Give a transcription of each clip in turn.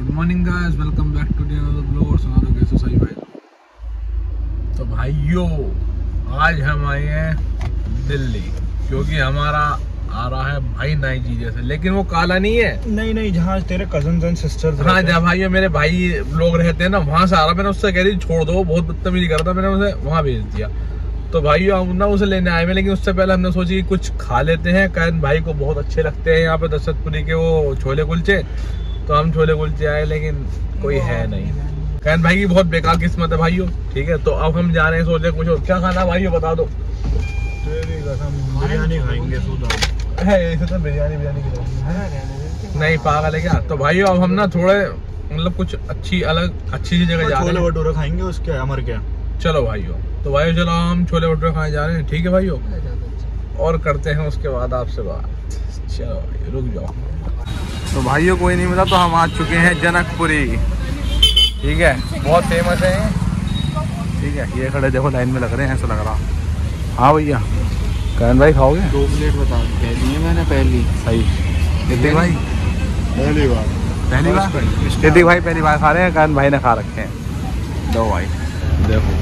Good morning guys, welcome back to another blog. और सुना दो कैसे सही भाई। तो भाइयों आज हम आए हैं दिल्ली, क्योंकि हमारा आ रहा है भाई नाई जी जैसे, लेकिन वो काला नहीं है। नहीं जहाँ तेरे कजन एंड सिस्टर्स, हाँ जहाँ भाइयों मेरे भाई लोग रहते हैं ना, वहाँ से आ रहा। मैंने उससे कह दी छोड़ दो, बहुत बदतमीजी कर रहा था, मैंने उसे वहाँ भेज दिया। तो भाइयों हम ना उसे लेने आए हैं, लेकिन उससे पहले हमने सोची कि कुछ खा लेते हैं। कैन भाई को बहुत अच्छे लगते हैं यहाँ पे दशरथपुरी के वो छोले कुलचे, तो हम छोले कुलचे आए, लेकिन कोई है नहीं। कैन भाई की बहुत बेकार किस्मत है भाइयों। ठीक है, तो अब हम जा रहे हैं, सोचे कुछ क्या खाना भाइयों बता दो। बिरयानी खाएंगे है ऐसे तो बिरयानी की नहीं पागल है क्या। तो भाइयों अब हम ना थोड़े मतलब कुछ अच्छी सी जगह जा रहे हैं। छोले भटूरे खाएंगे, उसके अमर क्या। चलो भाइयों, तो भाइयों चलो हम छोले भटूरे खाने जा रहे हैं। ठीक है भाइयों, और करते हैं उसके बाद आपसे बात। चलो भाई रुक जाओ। तो भाइयों कोई नहीं मिला, तो हम आ चुके हैं जनकपुरी। ठीक है, बहुत फेमस है। ठीक है, ये खड़े देखो लाइन में लग रहे हैं, ऐसा लग रहा। हाँ भैया करण भाई खाओगे? 2 प्लेट बता दी मैंने पहली। सही ऋतिक भाई पहली बार ऋतिक भाई पहली बार खा रहे हैं, करण भाई ने खा रखे हैं। दो भाई देखो,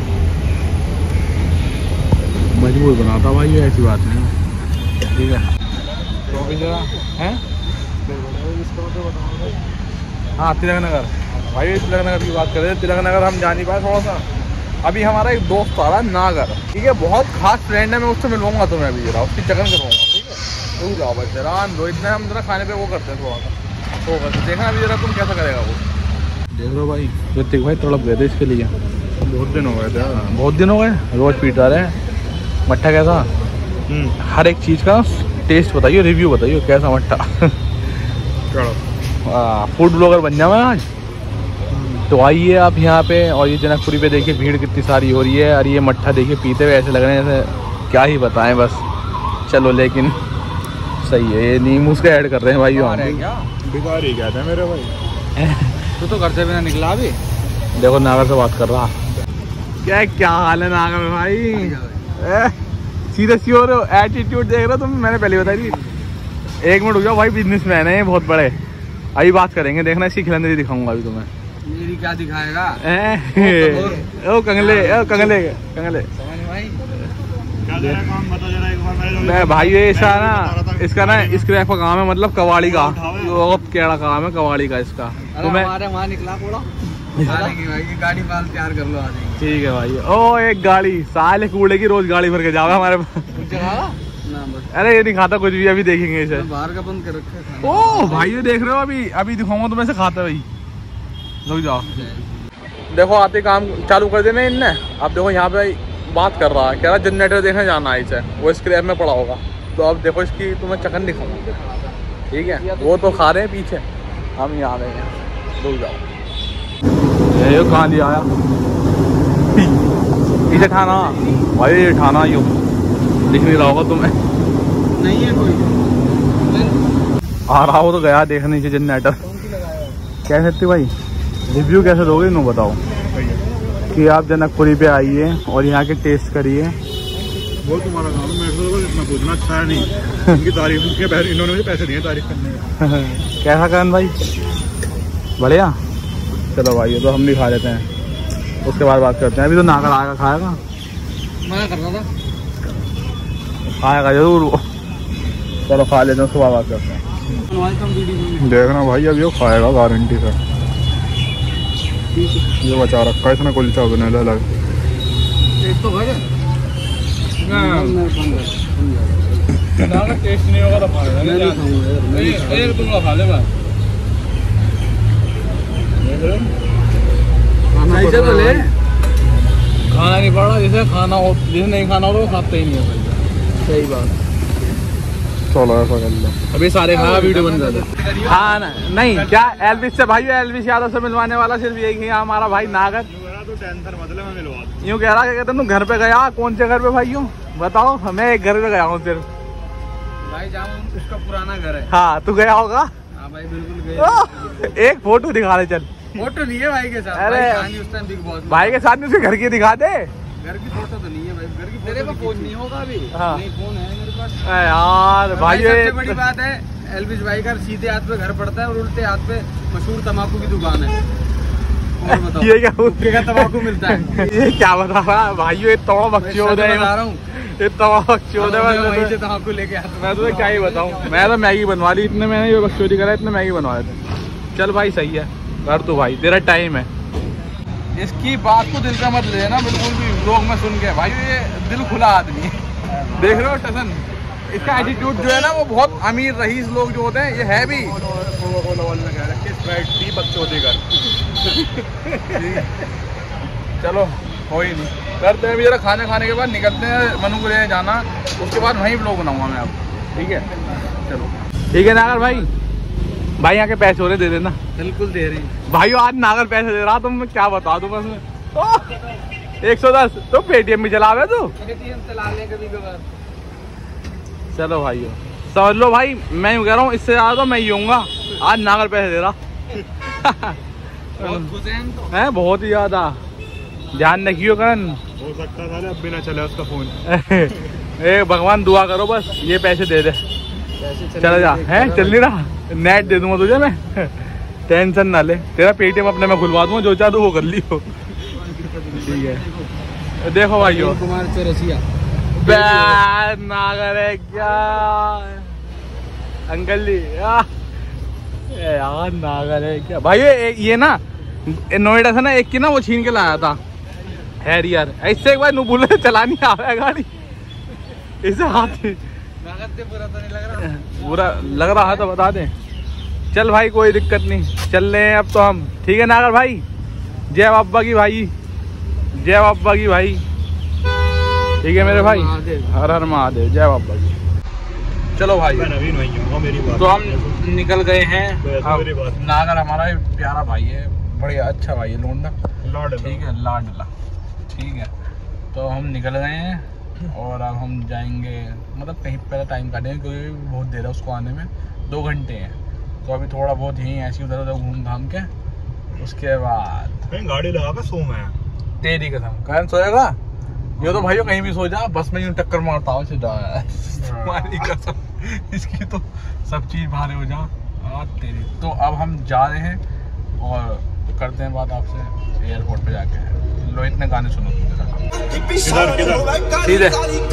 मजबूर बनाता भाई, ऐसी बात नहीं। ठीक है हैं? हाँ तिलक नगर भाई, तिलक नगर की बात कर रहे थे। तिलक नगर हम जा नहीं पाए थोड़ा सा। अभी हमारा एक दोस्त आ रहा है नागर, ठीक है, बहुत खास फ्रेंड है, मैं उससे मिलवाऊंगा तुम्हें अभी जरा, उसकी चकन करवाऊंगा। ठीक है, रुक जाओ बस जरा, दो इतना हम जरा खाने पे वो करते हैं थोड़ा सा, तो बस देखना अभी जरा तुम कैसा करेगा वो। देख लो भाई ऋतिक भाई तड़प गए थे इसके लिए, बहुत दिन हो गए थे। बहुत दिन हो गए, रोज पीटा रहे हैं। मट्ठा कैसा? हर एक चीज़ का टेस्ट बताइए, रिव्यू बताइए कैसा मट्ठा। फूड ब्लॉगर बन जाओ आज। तो आइए आप यहाँ पे, और ये जनकपुरी पे देखिए भीड़ कितनी सारी हो रही है। और ये मट्ठा देखिए पीते हुए ऐसे लग रहे हैं जैसे क्या ही बताएं बस। चलो लेकिन सही है, ये नींबू उसका ऐड कर रहे हैं भाई। भिखारी क्या था मेरे भाई। तो घर से बिना निकला अभी। देखो नागर से बात कर रहा। क्या हाल है नागर में भाई? सीधे सी हो रहे हो, एटीट्यूड देख रहे हो तुम, मैंने पहले बताई थी। एक मिनट रुक जाओ भाई, बिजनेसमैन है बहुत बड़े, अभी बात करेंगे, देखना इसकी खिलंदरी दिखाऊंगा अभी तुम्हें। मेरी क्या दिखाएगा? ओ कंगले मैं भाई, ये ऐसा ना, इसका ना स्क्रैप का काम है, मतलब कबाड़ी का, बहुत केड़ा काम है कबाड़ी का इसका। तो मैं वहाँ निकला गाड़ी पाल तैयार कर लो, आ जाएंगे। ठीक है भाई। ओ एक गाड़ी साले कूड़े की रोज गाड़ी भर के जाओगे हमारे पास। अरे ये नहीं खाता कुछ भी, अभी देखेंगे इसे। बाहर का बंद कर रखा है। ओ भाई ये देख रहे हो, अभी दिखाऊंगा तुम्हें से खाता भाई। रुक जाओ, देखो आते काम चालू कर देना इनने। अब देखो यहाँ पे बात कर रहा है, कह रहा जनरेटर देखने जाना है इसे, वो स्क्रैप में पड़ा होगा। तो अब देखो इसकी तुम्हें चकन दिखाऊंगा। ठीक है, वो तो खा रहे हैं पीछे, हम यहाँ आ रहे हैं। रुक जाओ, ये कहाँ लिया आया इसे ठाना भाई, ये ठाना यूँ दिख नहीं रहा होगा तुम्हें। नहीं है कोई आ रहा हो तो गया देखने से जनरेटर। कह सकते भाई, रिव्यू कैसे दोगे इन्हों बताओ, कि आप जनकपुरी पे आइए और यहाँ के टेस्ट करिए। वो तुम्हारा काम है, मेरे को इतना पूछना अच्छा है नहीं। इनकी तारीफ के पहले इन्होंने मुझे पैसे दिए तारीफ करने के। कैसा करण भाई? बढ़िया। चलो भाई ये तो हम भी खा लेते हैं, उसके बाद बात करते हैं। अभी तो नागर आएगा, खाएगा, मैं कर रहा था, खाएगा जरूर वो। चलो खा लेते हैं, उसके बाद बात करते हैं। देखना भाई अभी वो खाएगा गारंटी से। ये बचा रखा है इसने कुलचा बनाने अलग। एक तो भाई टेस्ट नहीं होगा तो खा लेगा, एक टुकड़ा खा ले बस। खाना नहीं पड़ रहा, जिसे खाना हो, जिसे नहीं खाना हो तो खाते ही नहीं है भाई। सही बात। चलो ऐसा कर लो, अभी सारे खाया, वीडियो बन जाते। हाँ नहीं क्या एल्विस से भाई, एल्विस यादव से मिलवाने वाला सिर्फ यही है हमारा भाई नागर। तो टेंशन मतलब मैं मिलवा यूँ कह रहा, क्या कहते तुम घर पे गया? कौन से घर पे भाई? यूँ बताओ, हमें एक घर पे गया हूँ सिर्फ भाई, जहाँ उसका पुराना घर है। हाँ तू गया होगा? हाँ भाई बिल्कुल गया। एक फोटो दिखा रहे, चल। फोटो नहीं है भाई के साथ। अरे उस टाइम बिग बॉस भाई के साथ में उसके घर की दिखा दे। घर की फोटो तो नहीं है भाई, घर की तेरे पास फोन नहीं होगा अभी। हाँ नहीं फोन है मेरे पास। यार भाई सबसे बड़ी बात है, एल्विश भाई का सीधे हाथ पे घर पड़ता है और उल्टे हाथ पे मशहूर तम्बाकू की दुकान है। और बताओ ये क्या का तम्बाकू मिलता है। ये क्या बता रहा भाई, ये तवा बच्चों बता रहा हूँ, ये तवा बच्चों वहीं से तम्बाकू लेके आता हूँ। मैं तुम्हें क्या ही बताऊँ, मैं तो मैगी बनवा ली, इतने मैंने ये बकचोदी करा, इतने मैगी बनवा थे। चल भाई सही है, कर तू भाई, तेरा टाइम है। इसकी बात को दिल से मत लेना बिल्कुल भी, लोग में सुन के भाई, ये दिल खुला आदमी है। देख रहे हो टसन, इसका एटीट्यूड जो है ना वो बहुत अमीर रईस लोग जो होते हैं, ये है भी। चलो कोई नहीं, करते हैं जरा, खाना खाने के बाद निकलते हैं, मनु को ले जाना, उसके बाद वहीं ब्लॉग बनाऊंगा मैं अब, ठीक है। चलो ठीक है नागर भाई, भाई यहाँ के पैसे हो रहे दे देना। बिल्कुल दे रही भाई आज नागर पैसे दे रहा, तुम मैं क्या बता दूं बस में। 110 तो पेटीएम भी चलावे तू, चला ले कभी कभार। चलो भाई समझ लो भाई, मैं यूँ कह रहा हूँ, इससे ज्यादा तो मैं ही होऊंगा, आज नागर पैसे दे रहा। बहुत खुश हैं हम तो। है बहुत ही ज्यादा, ध्यान रखियो करण। हो सकता था अब भी ना चले उसका फोन। ए भगवान दुआ करो बस ये पैसे दे दे, चला जा। है चल नहीं रहा, नेट दे दूंगा तुझे मैं, टेंशन ना ले, तेरा पेटीएम अपने में खुलवा दूंगा, जो चाह तू वो कर लियो। ठीक है देखो भाइयों, कुमार चौरसिया नागर है क्या अंकल जी, यार नागर है क्या भाई। ये ना नोएडा से ना एक की ना वो छीन के लाया था हैरियर, इससे एक बार नू बोले चलानी आ रहा है गाड़ी, इसे हाथ बुरा तो नहीं लग रहा, बुरा लग रहा है तो बता दे। चल भाई कोई दिक्कत नहीं, चल रहे हैं अब तो हम, ठीक है नागर भाई। जय बाबा की भाई, जय बाबा की भाई, ठीक है मेरे भाई, हर हर महादेव, जय बाबा की। चलो भाई मेरी बात तो हम निकल गए हैं। मेरी बात नागर हमारा प्यारा भाई है, बढ़िया अच्छा भाई है, लोंडा लाडला, ठीक है लाडला, ठीक है। तो हम निकल गए हैं और अब हम जाएंगे, मतलब कहीं पहले टाइम काटेंगे क्योंकि बहुत देर है उसको आने में, 2 घंटे हैं। तो अभी थोड़ा बहुत यहीं ऐसी उधर उधर घूम घाम के उसके बाद गाड़ी लगा कर सो मैं। तेरी कसम कौन सोएगा, ये तो भाइयों कहीं भी सो जा, बस में यूं टक्कर मारता हो सीधा। तुम्हारी कसम, इसकी तो सब चीज भारे हो जा तेरी। तो अब हम जा रहे हैं और करते हैं बात आपसे एयरपोर्ट पे जाके। लो इतने गाने सुनो सीधे।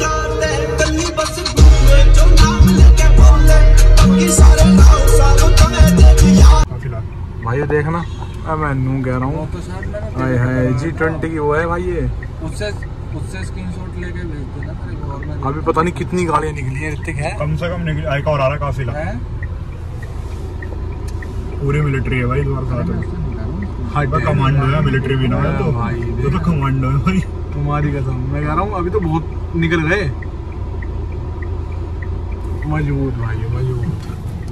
भाई देखना, अब मैं नू कह रहा हूँ G20 की वो है भाई, ये उससे स्क्रीनशॉट लेके भेज देना मेरे को। और मैं अभी पता नहीं कितनी गाड़ियाँ निकली हैं, ऋतिक है कम से कम निकली, एक और आ रहा काफिला, पूरी मिलिट्री है भाई तुम्हारे साथ। कमांडो है, मिलिट्री भी ना है तो भाई, तो कमांडो है भाई। तुम्हारी कसम मैं कह रहा हूँ, अभी तो बहुत निकल गए, मजबूत भाई मजबूत।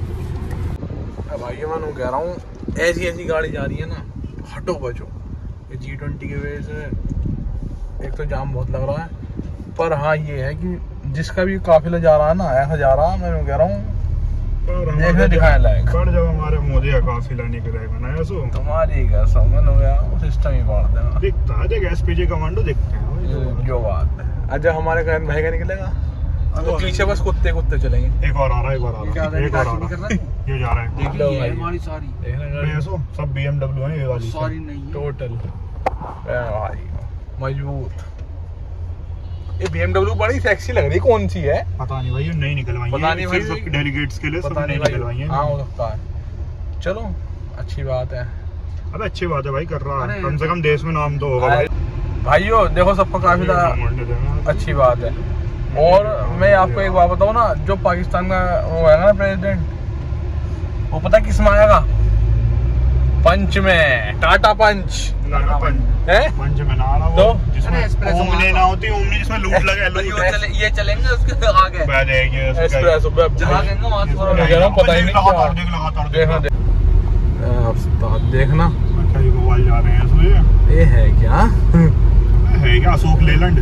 भाई मैं कह रहा हूँ ऐसी ऐसी गाड़ी जा रही है ना, हटो बचो। ये G20 की वजह से एक तो जाम बहुत लग रहा है, पर हाँ ये है कि जिसका भी काफिला जा रहा है ना, ऐसा जा रहा है, मैं कह रहा हूँ देखने दिखाने लायक। पर जब हमारे मोदी का काफिला निकलेगा ना ऐसो, तुम्हारी कसम हो गया, सिस्टम ही बांट देना दिखता है, देख SPG कमांडो दिखते हैं जो बात है। अच्छा हमारे घर भाई का निकलेगा तो पीछे बस कुत्ते कुत्ते चलेंगे। एक और आ रहा है, एक और आ रहा है, एक और आ रहा है, ये जा रहा है। देख लो भाई, हमारी सारी देखना ऐसो सब BMW है ये वाली, सारी नहीं है टोटल भाई मजबूत। ये BMW बड़ी सेक्सी लग रही, कौन सी है पता नहीं भाई, ये नहीं निकलवाई, पता नहीं भाई, सिर्फ डेलीगेट्स के लिए सब नहीं निकलवाई है। हाँ हो सकता है, चलो अच्छी बात है। अबे अच्छी बात है भाई, कर रहा है, कम से कम देश में नाम तो होगा भाई। भाइयों देखो सबका काफी अच्छी बात है। और मैं आपको एक बात बताऊँ ना, जो पाकिस्तान का वो है ना प्रेसिडेंट, वो पता किस में आएगा, पंच में, टाटा पंच है, पंच में ना आ रहा, तो जिसमें ओमनी ना होती, ओमनी जिसमें लूट लगे, ये चलेंगे उसके आगे एस्प्रेसो पता ही नहीं देखना देखना। अच्छा ये गोवाल जा रहे हैं इसमें, ये है क्या है क्या अशोक लेलैंड।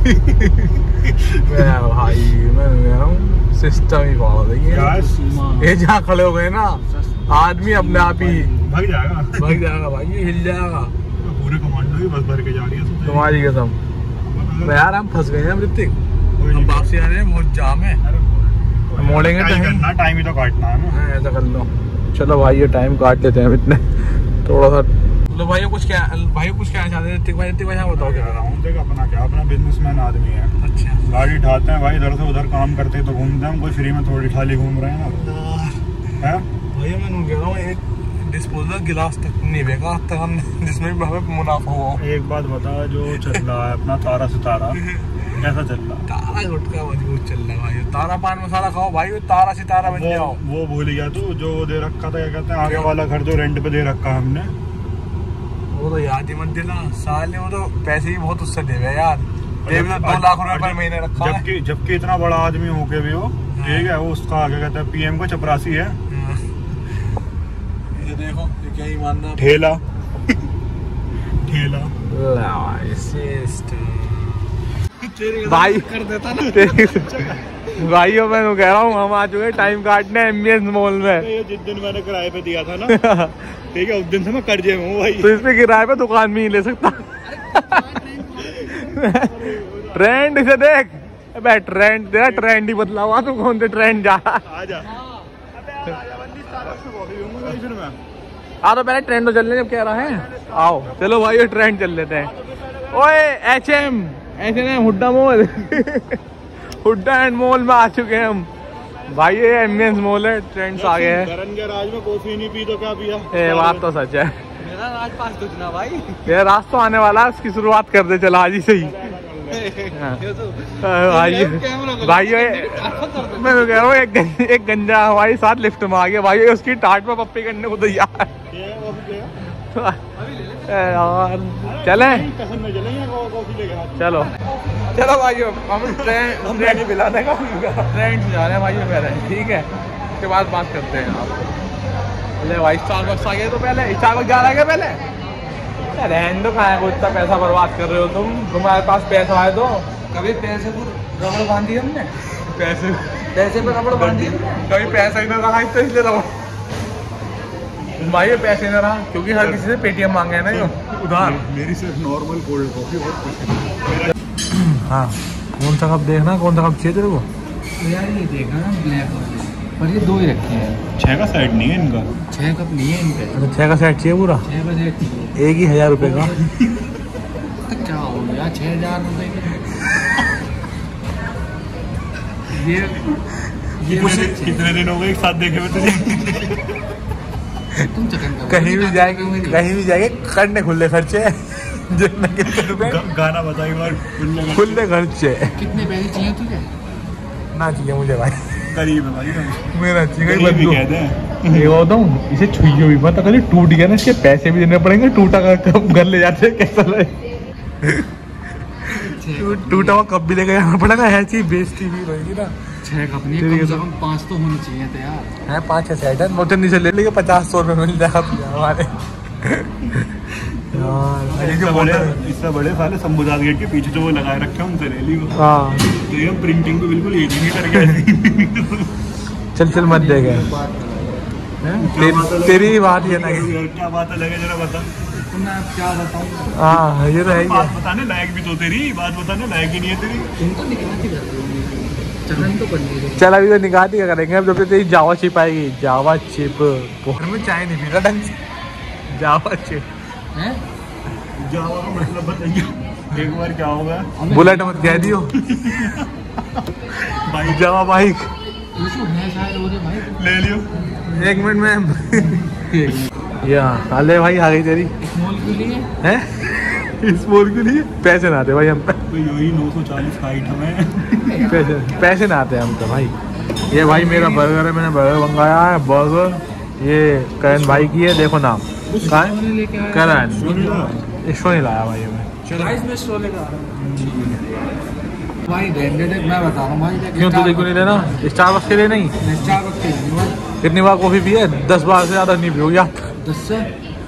भाई मैं कह रहा हूँ सिस्टम ही बहुत है ये जहाँ खड़े हो गए ना, आदमी अपने आप ही भाग जाएगा भाई, ये हिल जाएगा। पूरे कमांडो ही बस भर के जा रही है तुम्हारी कसम। यार हम फंस गए हैं ऋतिक, हम वापसी आ रहे हैं, बहुत जाम है। मोड़ेंगे टाइम ही तो काटना है ना। ऐसा कर लो। चलो भाई ये टाइम काट लेते हैं इतने थोड़ा सा। लो भाई कुछ क्या चाहते हैं भाई बताओ क्या रहा हूँ। देख अपना बिजनेसमैन आदमी है। अच्छा गाड़ी उठाते हैं भाई, इधर से उधर काम करते हैं तो घूमते हैं, कोई फ्री में थोड़ी खाली घूम रहे हैं ना भैया। मैं कह रहा हूँ एक डिस्पोजल गिलास तक नहीं बेगा तक हम जिसमें भी हमें मुनाफा हुआ। एक बात बता, जो चल रहा है अपना तारा सितारा कैसा चल रहा है? तारा गुटका मजबूत चल रहा है भाई। तारा पान मसाला खाओ भाई, तारा सितारा बन जाओ। वो भूल गया तू, जो दे रखा था क्या कहते हैं, आगे वाला घर जो रेंट पे दे रखा हमने, वो तो याद ही मत दिला साले। वो तो पैसे ही बहुत उससे दे गए यार। 2 लाख रुपए पर महीने रखा है। जबकि इतना बड़ा आदमी होके भी वो ठीक है, वो उसका आगे कहता है पीएम को चपरासी है। ये देखो ये क्या ही मानना, ठेला भाई कर देता ना भाइयों। मैं कह रहा हूँ हम आ चुके टाइम काटने एमबीएस मॉल में। ये जिस दिन मैंने किराए पे दिया था ना ठीक है, उस दिन से मैं कर्जे में हूँ भाई। तो इसमें किराए पे दुकान में ही ले सकता। ट्रेंड इसे देख ट्रेंड दे, ट्रेंड ही बदला हुआ। तू कौन से ट्रेंड जा तो पहले ट्रेंड तो चलने जब कह रहा है आओ। चलो भाई ये ट्रेंड चल लेते हैं। ओए HM Huda mall Huda end mall में आ चुके हैं हम भाई। ये एमबीएस मॉल है, ट्रेंड्स आ गए हैं। राज में कॉफी नहीं पी तो क्या पिया? ये बात तो सच है। मेरा राज पास कुछ ना भाई। ये राज तो आने वाला है, उसकी शुरुआत कर दे चला आज ही सही। भाई मैं कह रहा हूँ एक गंजा हमारे साथ लिफ्ट में आ गया भाई। उसकी टाट में पप्पी करने को तैयार यार। चले चलो चलो भाई हम ट्रेन पिलाने का ट्रेन से जा रहे हैं भाई पहले, ठीक है। उसके बाद बात करते हैं आप। अरे भाई स्टारबक्स आ गए तो पहले स्टारबक्स जा रहा है पहले। रहने दो, कहाँ है इतना पैसा बर्बाद कर रहे हो तुम। तुम्हारे पास पैसा आए तो कभी पैसे को रबड़ बांधी हमने, पैसे पे रबड़ बांधी कभी पैसा ही ना रहा तो इसलिए रबड़ भाई। पैसे ना रहा क्योंकि हर किसी से पेटीएम मांगे है ना यो उधार। मेरी सिर्फ नॉर्मल कोल्ड कॉफी बहुत पसंद है। हाँ कौन सा कप देखना, कौन सा कप चाहिए तेरे को? यार ये देखा ना ब्लैक वाले, पर ये 2 ही रखे हैं। 6 का सेट नहीं है इनका, 6 कप नहीं है इनका। अच्छा 6 का सेट चाहिए पूरा? 6 का सेट चाहिए। एक ही 1000 रुपए का। तो क्या हो गया 6000 रुपए का? ये कितने दिन हो गए एक साथ देखे हुए तुझे? तुम कहीं भी जाएंगे करने खुले खर्चे जितने कितने रुपए गाना बताइए बार खुले खर्चे। कितने पैसे चाहिए तुझे? ना चाहिए मुझे भाई, गरीब है भाई मेरा चाहिए। ये बताऊँ इसे छुइयो भी मत, अगर टूट गया ना इसके पैसे भी देने पड़ेंगे। टूटा का कब घर ले जाते हैं कैसा लगे? टूटा हुआ कब भी लेकर जाना पड़ेगा, ऐसी बेइज्जती भी रहेगी ना। 6 कप नहीं, कम से कम 5 तो होने चाहिए थे यार। है 5-6 सेट है, मोटर नीचे ले लेंगे 50-100 रुपये मिल जाएगा हमारे। इससे बड़े साले शंभुदास गेट के पीछे जो वो लगाए रखे हैं उनसे ले लियो। हाँ तो प्रिंटिंग तो बिल्कुल ये नहीं करके चल मत देगा। तेरी बात है ना, क्या बात अलग है जरा बता। मैं क्या बताऊँ? हाँ ये तो है। बात बताने लायक भी तो तेरी बात बताने लायक ही नहीं है तेरी। तुम तो निकालती कर रहे हो, चलन तो करनी है। चल अभी तो निकालती क्या करेंगे अब जब तेरी जावा चिप आएगी। जावा चिप घर में चाय नहीं पीता ढंग से। जावा चिप है, जावा का मतलब बताइए एक बार क्या होगा। बुलेट मत कह दियो बाइक जावा बाइक ले लियो 1 मिनट में। यहाँ अले भाई आ गई तेरी स्मॉल के लिए है। स्मॉल के लिए पैसे ना आते भाई हम पे। यही 940 का आइटम है। पैसे ना आते हम तो भाई। ये भाई मेरा बर्गर है, मैंने बर्गर मंगाया है। बर्गर ये करण भाई की है, देखो नाम करण। इसको नहीं लाया भाई मैं। भाई मैं बता रहा हूँ भाई। क्यों तुझे क्यों नहीं लेना? स्टारबक्स के लिए नहीं? स्टारबक्स के लिए कितनी बार कॉफी पी है? 10 बार से ज्यादा नहीं पियोगी आप। 10 से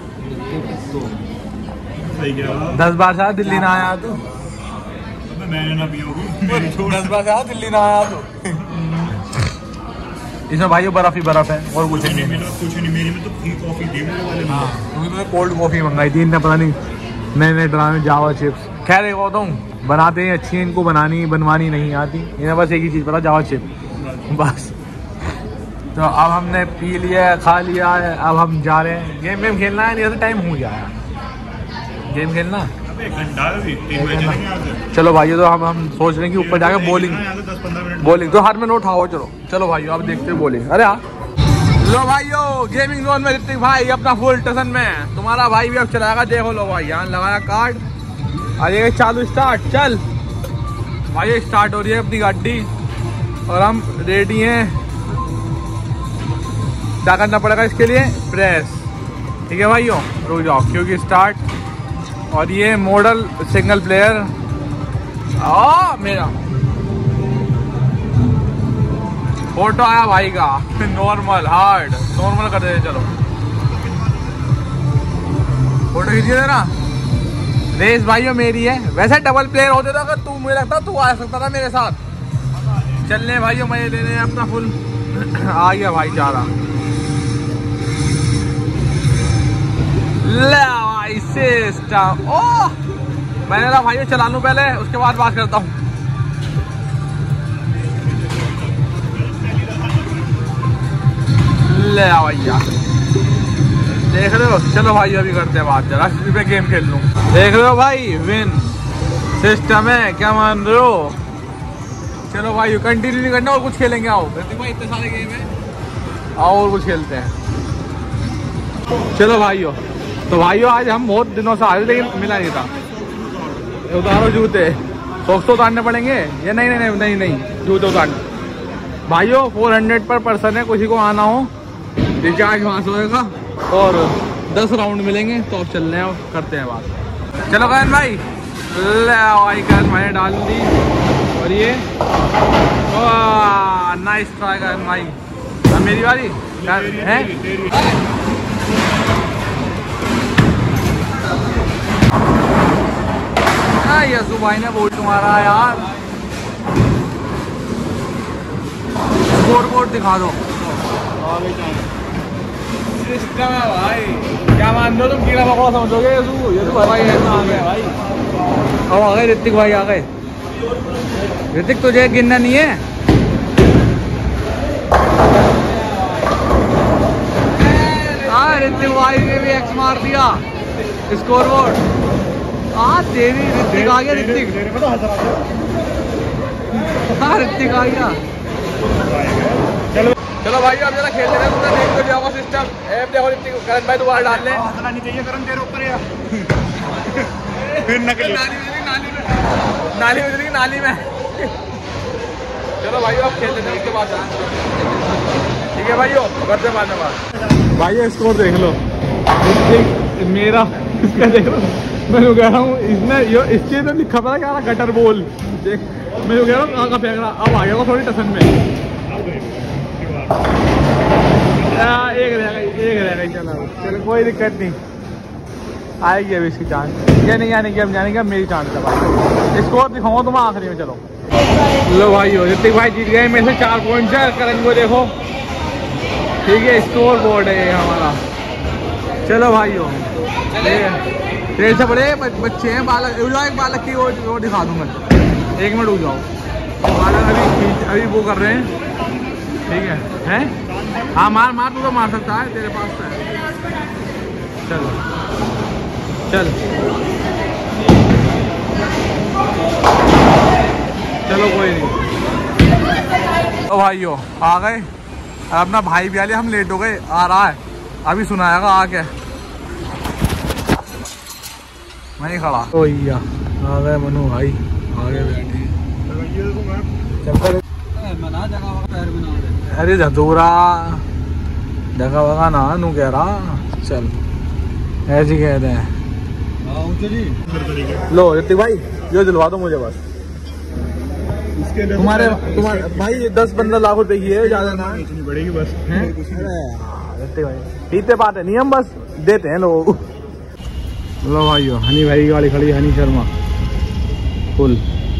10 बार से ज्यादा दिल्ली ना आया तो मैंने ना पियोगी 10 बार से ज्यादा दिल्ली ना आया तो। इसमें भाई बर्फ ही बर्फ है और कुछ नहीं। कुछ नहीं, मेरी में तो फ्री कॉफी दे वाले। हाँ तुमने कोल्ड कॉफी मंगाई थी इनने, पता नहीं नए ड्रामे जावा चिप्स। खैर एक होता हूँ बनाते हैं अच्छी है, इनको बनवानी नहीं आती। इन्हें बस एक ही चीज़ पता, जावा चिप बस। तो अब हमने पी लिया है, खा लिया है, अब हम जा रहे हैं। गेम वेम खेलना है, नहीं तो टाइम हो गया है गेम खेलना। चलो भाई तो हम सोच रहे हैं कि ऊपर जाकर बॉलिंग तो हाथ में नो उठाओ। चलो भाई अब देखते हैं बॉलिंग। अरे हाँ लो भाइयों, गेमिंग जोन में ऋतिक भाई अपना फुल टसन में, तुम्हारा भाई भी अब चलाएगा। देखो लो भाई, यहाँ लगाया कार्ड, अरे चालू स्टार्ट। चल भाई स्टार्ट हो रही है अपनी गाड़ी और हम रेडी हैं। क्या करना पड़ेगा इसके लिए? प्रेस। ठीक है भाइयों, रुक जाओ क्योंकि स्टार्ट। और ये मॉडल सिंगल प्लेयर मेरा फोटो आया भाई का। नॉर्मल हार्ड नॉर्मल कर देते। चलो फोटो खींचिए देना। रेस भाइयों मेरी है। वैसे डबल प्लेयर होते था, अगर तू मुझे लगता तू आ सकता था मेरे साथ। चलने भाइयों मजे लेने अपना फुल। आ गया भाई जा रहा। ले भाई सिस्टम। ओह मैंने कहा भाइयों चला लूं पहले, उसके बाद बात करता हूँ। ले भैया देख रहे हो। चलो भाई अभी करते हैं बात। जरा पे गेम खेल लूं। देख रहे हो भाई विन सिस्टम है, क्या मान रहे हो? चलो भाई कंटिन्यू नहीं करना और कुछ खेलेंगे। आओ भाई इतने सारे गेम है, आओ और कुछ खेलते हैं। चलो भाइयों, तो भाइयों आज हम बहुत दिनों से आए लेकिन मिला नहीं था। उतारो जूते, सॉक्स तो उतारने पड़ेंगे या नहीं जूते उतारने। भाइयों 400 पर पर्सन है, किसी को आना हो रिचार्ज वहाँ से होगा और 10 राउंड मिलेंगे। तो अब चल रहे हैं, करते हैं बात। चलो करण भाई, ले करण मैंने डाल दी। और ये नाइस ट्राई करण भाई। अब मेरी बारी है। यसु भाई ने बोल तुम्हारा यार। स्कोर बोर्ड दिखा दो। सिस्टम है भाई, क्या मान दो तुम? कीड़ा मकोड़ा समझोगे? यसु भाई ऐसा आ गया भाई। अब आ गए ऋतिक भाई, आ गए। ऋतिक तुझे गिनना नहीं है? हाँ ऋतिक भाई ने भी एक्स मार दिया स्कोर बोर्ड। तेरी ऋतिक आ गया। ऋतिक हाँ ऋतिक आ गया। चलो भाई अब जरा खेलते हैं। तुमने देख तो लिया होगा सिस्टम। ऐप देखो ऋतिक, करण भाई दोबारा डाल ले। नहीं चाहिए करण, तेरे ऊपर है फिर नकली नाली में। चलो भाई अब खेलते हैं, उसके बाद ठीक है भाइयों, करते बाद में बात। भाई स्कोर देख लो मेरा, इसका देख लो। मैं कह रहा हूँ इसने इस चीज में लिखा पड़ा क्या गटर बोल। देख मैं कह रहा हूँ कहाँ का फेंक रहा। अब आ गया वो थोड़ी टसन में। एक रह गई। चलो कोई दिक्कत नहीं, आएगी अभी इसकी चांस। क्या नहीं आने की, अब जाने की मेरी चांस है भाई। स्कोर दिखाऊँ तो मैं आखिरी में। चलो लो भाई हो, ऋतिक भाई जीत गए। मेरे से 4 पॉइंट है। करण को देखो, ठीक है स्कोर बोर्ड है ये हमारा। चलो भाई हो, देर से बड़े बच्चे हैं। बालक एक बालक की वो दिखा दूँ मैं। 1 मिनट रुक जाओ। बालक अभी वो कर रहे हैं। ठीक है हैं? हाँ मार तू तो मार सकता है, तेरे पास तो है। चलो कोई नहीं। तो भाइयों आ गए। अपना भाई भी आ लिया, हम लेट हो गए। आ रहा है अभी, सुनाएगा आके। वहीं खड़ा तो भैया आ गए। मनु भाई आ गए बैठे। अरे धतूरा जगह वगह ना नू कह रहा। चल ऐसे कहते हैं। लो ऋतिक भाई यो दिलवा दो मुझे बस। तुम्हारे भाई 10-15 लाख रुपए की है, ज्यादा ना इतनी बढ़ेगी बस। ऋतिक भाई पीते पाते नहीं, हम बस देते हैं लोगों को। लो भाइयों हनी भाई की गाड़ी खड़ी है, हनी शर्मा फुल।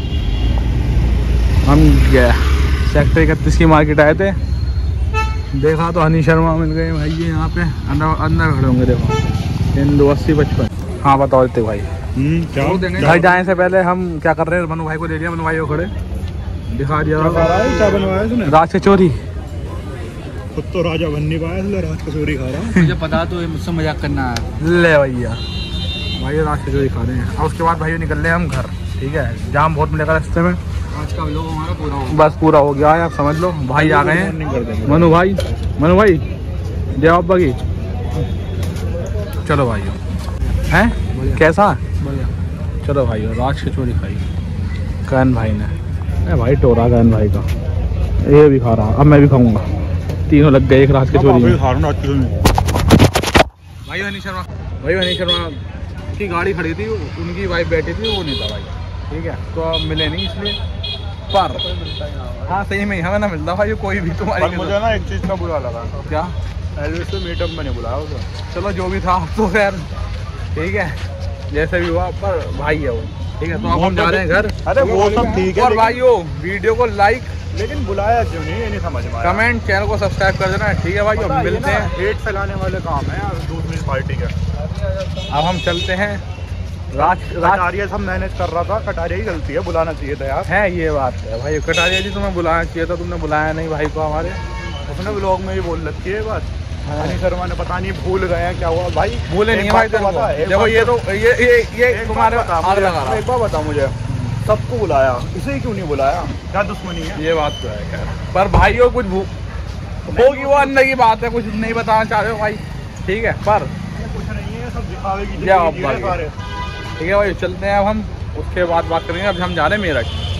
हम गया सेक्टर 31 की मार्केट आए थे, देखा तो हनी शर्मा मिल गए भाई। ये यहाँ पे अंदर खड़े होंगे। देखो हिंदू 80-55। हाँ बताओ ऋतिक भाई। घर जाने से पहले हम क्या कर रहे हैं? मनु भाई को ले लिया, मनु भाई को खड़े दिखा दिया। क्या बनवाया तूने? राज कचौरी खुद तो राजा बन नहीं पाया इसलिए रात कचौरी खा रहा हूँ। मुझे पता तो है, मुझसे मजाक करना है। ले भैया, भाई रात कचौरी खा रहे हैं और उसके बाद भाई निकल रहे हैं हम घर। ठीक है, जाम बहुत मिलेगा रास्ते में। आज का व्लॉग हमारा पूरा हो बस पूरा हो गया है, आप समझ लो। भाई आ गए हैं, मनु भाई जय बाबा की। चलो भाई हैं कैसा बढ़िया। चलो भाई राज कचौरी खाई करण भाई ने। अरे भाई टोरा करण भाई का, ये भी खा रहा, अब मैं भी खाऊंगा। तीनों लग गए एक राज कचौरी में। भाई हनीश शर्मा की गाड़ी खड़ी थी, उनकी वाइफ बैठी थी, वो नहीं था भाई। ठीक है, तो अब मिले नहीं इसलिए। पर हाँ सही में हमें ना मिलता भाई कोई भी तुम्हारी। मुझे ना एक चीज का बुरा लगा। क्या? एलविस से मीटअप में नहीं बुलाया उसे। चलो जो भी था तो खैर ठीक है, जैसे भी हुआ, पर भाई है वो। ठीक है, तो अब हम जा रहे हैं घर। अरे वो सब ठीक है, और भाइयों वीडियो को लाइक, लेकिन बुलाया क्यों नहीं, ये नहीं समझ में आया। कमेंट, चैनल को सब्सक्राइब कर देना। ठीक है भाई, अब मिलते हैं। हेट फैलाने वाले काम है यार दूसरी पार्टी के। अब हम चलते हैं। कटारिया सब मैनेज कर रहा था, कटारिया ही गलती है, बुलाना चाहिए था यार। है ये बात है भाई, कटारिया जी तुम्हें बुलाना चाहिए था, तुमने बुलाया नहीं भाई को हमारे। उसने ब्लॉग में भी बोल रखी है बात। हनी शर्मा ने पता नहीं भूल गए हैं क्या हुआ भाई। भूले नहीं भाई, देखो ये तो ये तुम्हारे आग लगा रहा। एक बार बता मुझे, सबको बुलाया, इसे क्यों नहीं बुलाया, क्या दुश्मनी है? ये बात तो है खैर, पर भाइयों कुछ होगी वो अंदर की बात है, कुछ नहीं बताना चाह रहे हो भाई। ठीक है, पर कुछ नहीं है, सब दिखावे की ठीक है भाई, चलते हैं अब हम, उसके बाद बात करेंगे। अब हम जा रहे हैं मेरठ।